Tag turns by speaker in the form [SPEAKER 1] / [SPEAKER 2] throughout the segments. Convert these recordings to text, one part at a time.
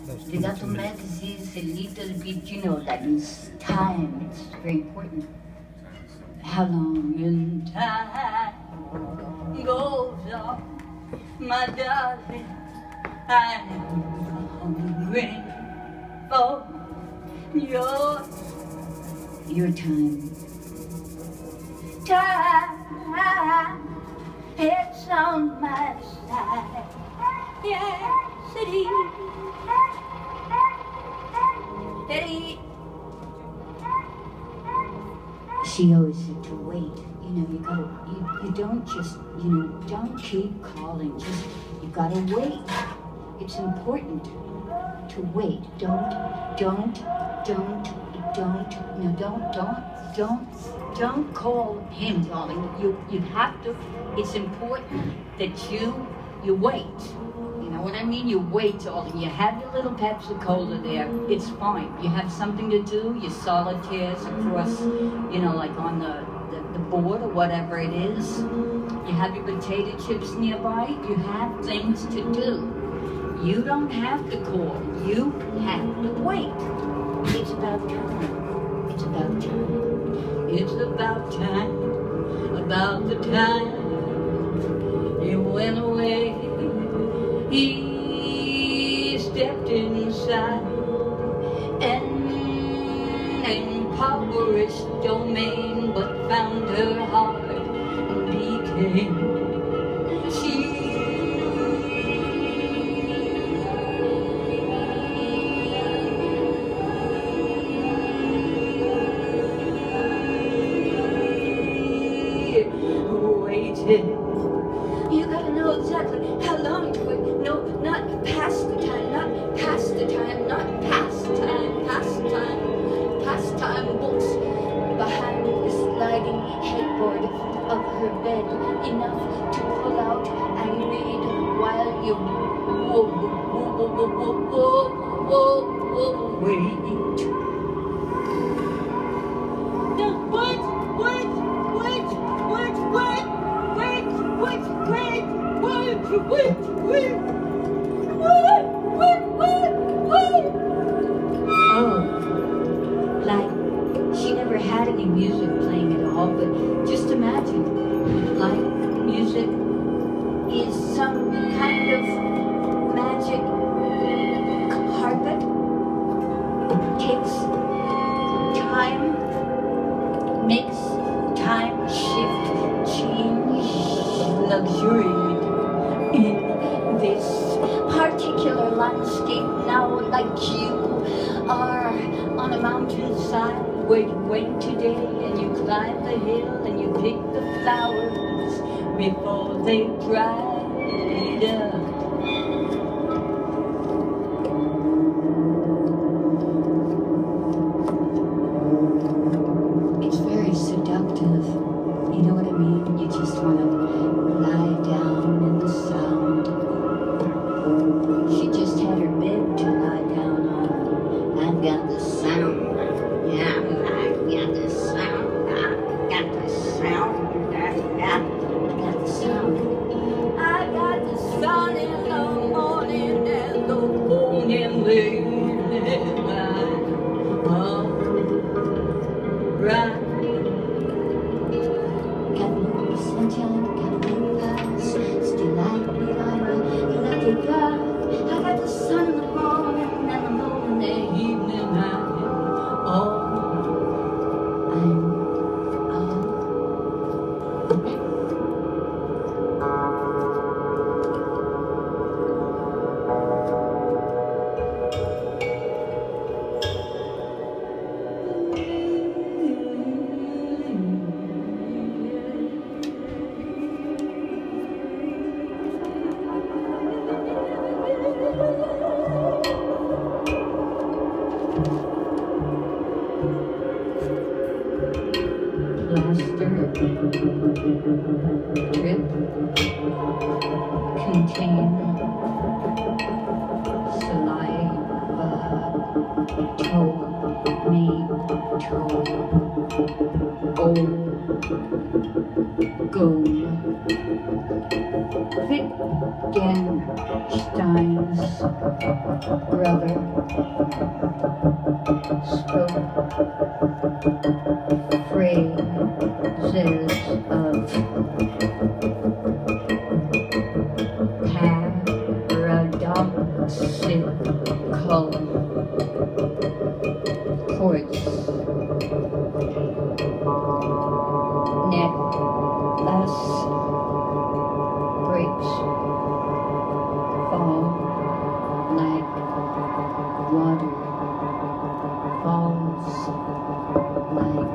[SPEAKER 1] The automatic is a little bit, you know, like time. It's very important. How long in time goes on, my darling, I'm hungry for your time. Time, it's on my side. Yes, it is. She always said to wait. You know, you gotta, you don't just, you know, don't keep calling. Just, you gotta wait. It's important to wait. Don't call him, darling. You have to. It's important that you wait. You know what I mean? You wait, darling. You have your little Pepsi Cola there. It's fine. You have something to do. Your solitaires across, you know, like on the board or whatever it is. You have your potato chips nearby. You have things to do. You don't have to call. You have to wait. It's about time. It's about time. It's about time. About the time you went away. He stepped inside an impoverished domain, but found her heart beating. You gotta know exactly how long to wait. No, not past the time, not past the time, not past time, past time, past time books behind the sliding headboard of her bed, enough to pull out and read while you wait. Oh, like she never had any music playing at all, but just imagine, like music is some kind of magic carpet. It takes time, makes time shift, change, luxuriate in this particular landscape now, like you are on a mountainside where you went today and you climb the hill and you pick the flowers before they dried up. It's very seductive, you know what I mean? You just want to lie down in the sound. She just had her bed to lie down on. I've got the sound. Yeah, I've got the sound. I've got the sound. I've got the sound. I got the sun in the morning and the morning late night. Oh, right. Got no sunshine, got no lights. Still like me, like it got. I got the sun in the morning and the moon in the evening night. Oh, Wittgenstein's brother silk, color, chords, necklace, breaks, fall like water, falls like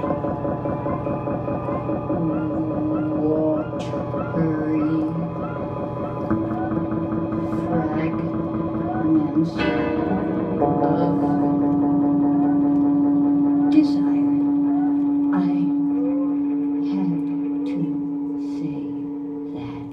[SPEAKER 1] watery fragments of desire. I had to say that.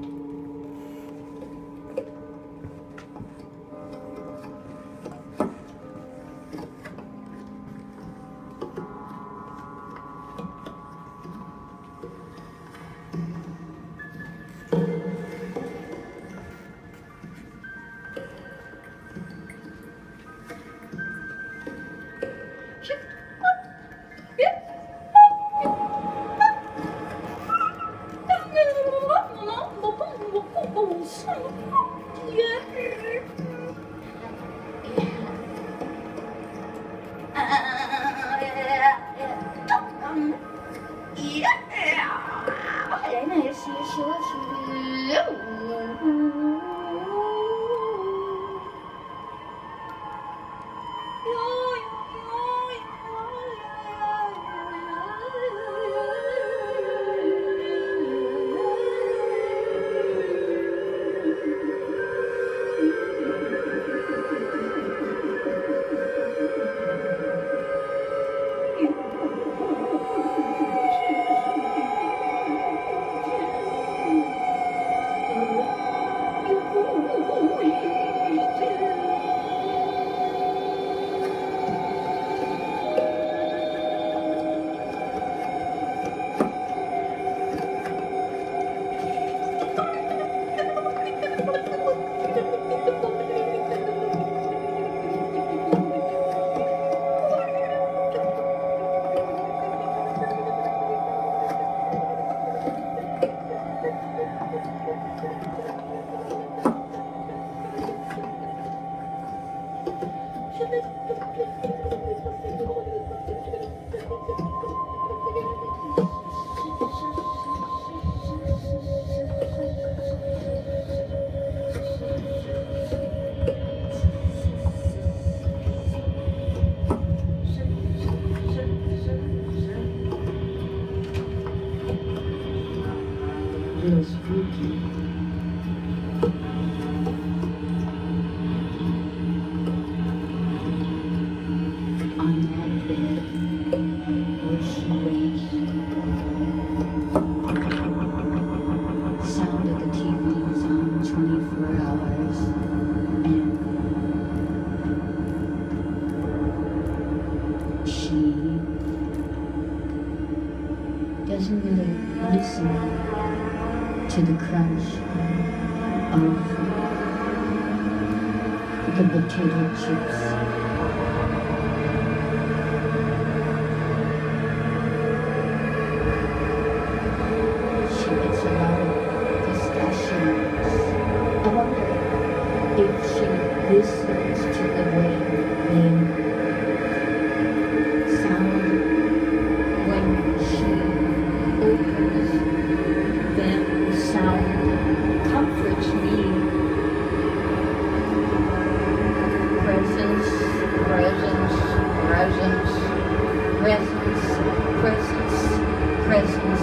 [SPEAKER 1] To the crunch of the potato chips. She gets a lot of discussions. I wonder if she listens to the way they sound when she opens them. Sound comforts me. Presence, presence, presence, presence, presence, presence.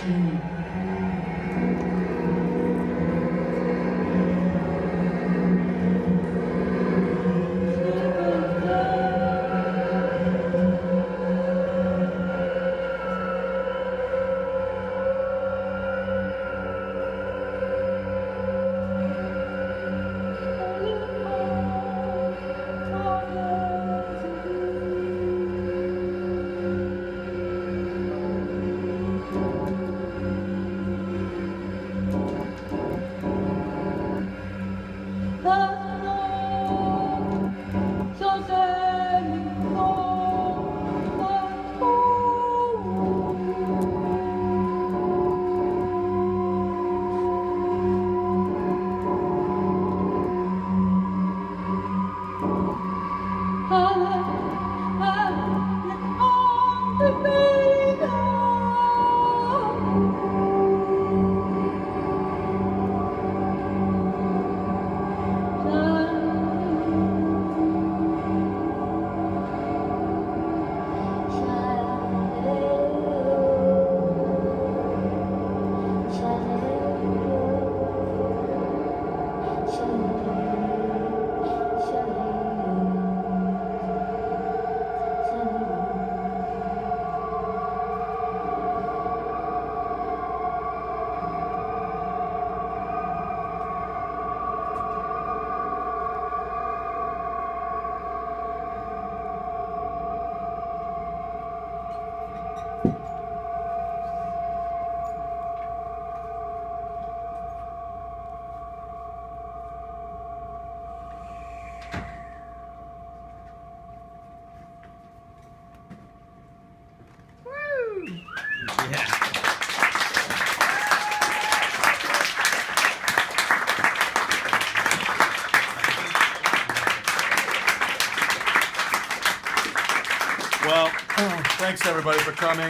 [SPEAKER 2] Well, thanks everybody for coming.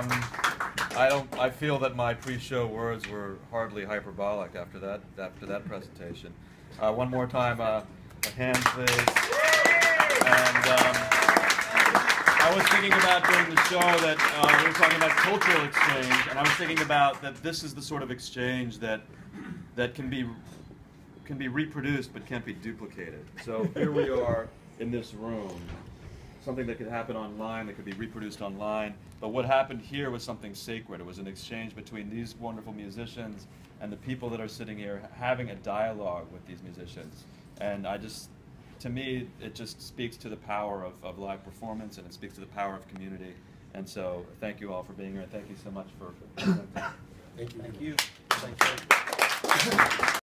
[SPEAKER 2] I feel that my pre-show words were hardly hyperbolic after that presentation. One more time, a hand please. And I was thinking about during the show that we were talking about cultural exchange, and I was thinking about that this is the sort of exchange that can be reproduced but can't be duplicated. So here we are in this room. Something that could happen online, that could be reproduced online. But what happened here was something sacred. It was an exchange between these wonderful musicians and the people that are sitting here having a dialogue with these musicians. And to me, it just speaks to the power of live performance, and it speaks to the power of community. And so thank you all for being here, and thank you so much for presenting.
[SPEAKER 3] Thank you. Thank you. Thank you.